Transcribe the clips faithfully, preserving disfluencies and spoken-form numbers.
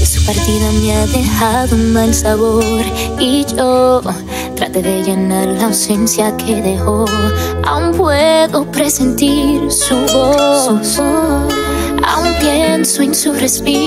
Su partida me ha dejado un mal sabor y yo traté de llenar la ausencia que dejó. Aún puedo presentir su voz, su voz. Aún pienso en su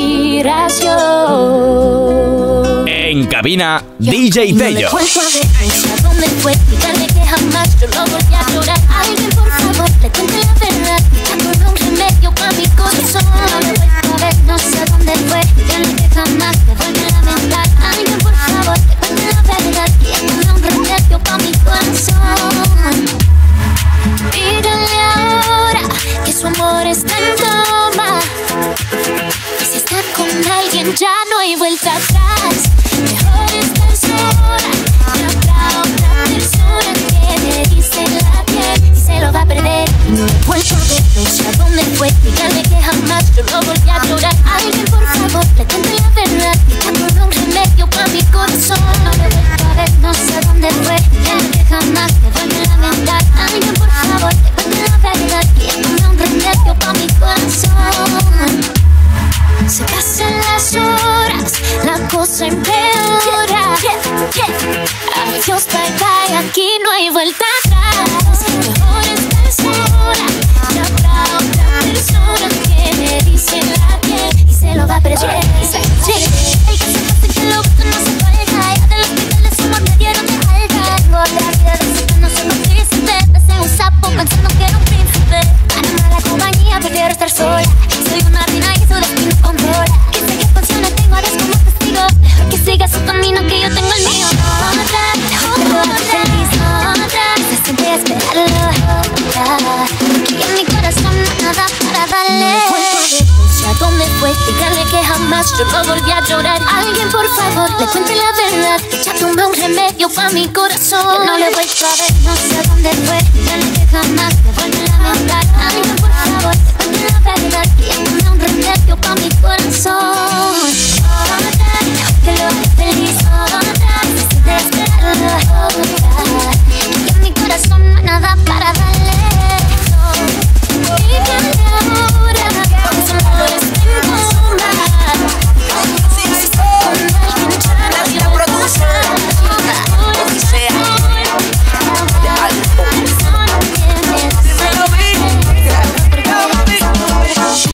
respiración. En cabina, D J Tello. No me vuelvo a ver, no sé a dónde fue. Díganle que jamás yo lo volví a llorar. Alguien por favor, le cuente la verdad. Dándole un remedio pa' mi corazón. No me vuelvo a ver, no sé a dónde fue. Díganle que jamás me vuelve a lamentar. Alguien por favor, le cuente la verdad. Dándole un remedio pa' mi corazón. Díganle ahora que su amor está en toma. Y si está con alguien ya no hay vuelta atrás. Mejor estar sola que habrá otra persona que le dice la piel y se lo va a perder. No me vuelvo a ver, no sé a dónde fue. Díganle que jamás yo lo volví a llorar. Alguien por favor, le cuente la verdad. Dándole un remedio pa' mi corazón. No me vuelvo a ver, no sé a dónde fue. Díganle que jamás me vuelve a lamentar. Alguien por favor, le cuente la verdad. Dándole un remedio pa' mi corazón. Se pasan las horas, la cosa empeora. Adiós, bye bye, aquí no hay vuelta atrás. Mejor estar sola, que habrá otra persona que le dice la piel y se lo va a perder. El que se pase que lo gusto no se falta. Ya del hospital de su amor me dieron de alta. Tengo otra vida de su no soy más triste. Besé un sapo pensando que era un príncipe. Para mala compañía prefiero estar sola. Soy una reina y su destino controla. Que sé que funciona, tengo a Dios como testigo. Mejor que siga su camino que yo tengo el mío. Otra, otra, feliz, otra. Se siente esperarlo. Aquí en mi corazón nada para darle. No sé a dónde fue. Díganle que jamás yo no volví a llorar. Alguien por favor, le cuente la verdad. Ya tomé un remedio pa' mi corazón. No le vuelvo a ver, no sé a dónde fue. Díganle que jamás me vuelve a lamentar.